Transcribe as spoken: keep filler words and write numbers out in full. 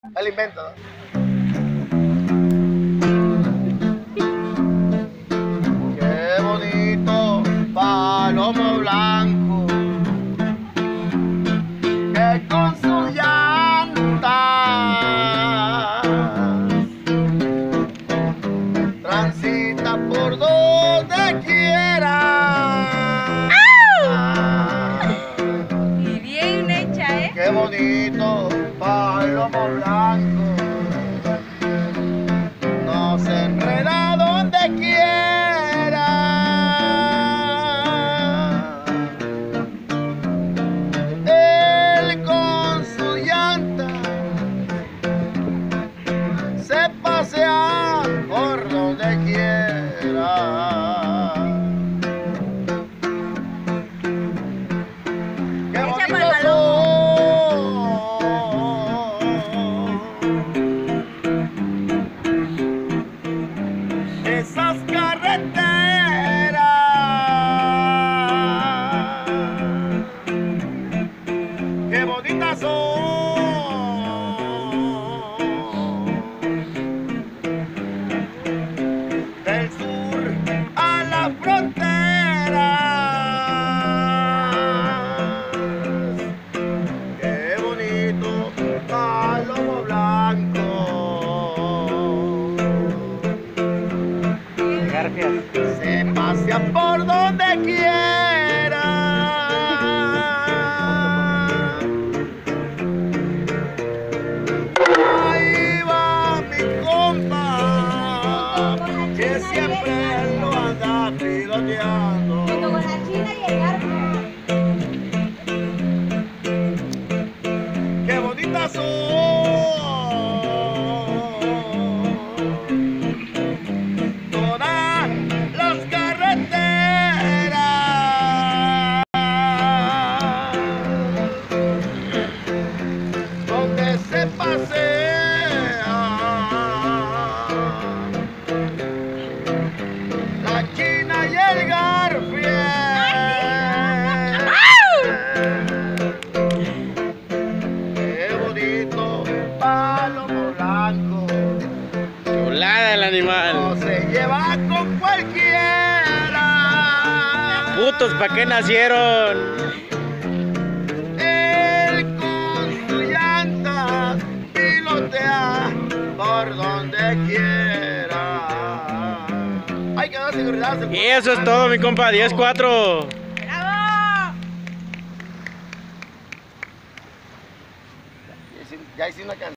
El invento. Qué bonito palomo blanco que con sus llantas transita por donde quiera. Y bien hecha, ¿eh? Qué bonito palomo blanco, no se enreda donde quiera. Él con su llanta se pasea por donde quiera. Qué Echa por el bonito palomo. Esas carreteras, qué bonitas son, del sur a la frontera. Qué bonito palomo blanco. Se pasea por donde quiera. Ahí va mi compa, que siempre lo anda piloteando. Junto con la china y el garfio. Qué bonitas son todas las carreteras donde se pasea la china y el garfio. Qué bonito palomo blanco, Chulada el animal. no se lleva con cualquiera. Putos, ¿para qué nacieron? Él con su llanta pilotea por donde quiera. Hay que dar seguridad. Y eso es todo, mi compa. diez cuatro. ¡Bravo! Ya hice una canción.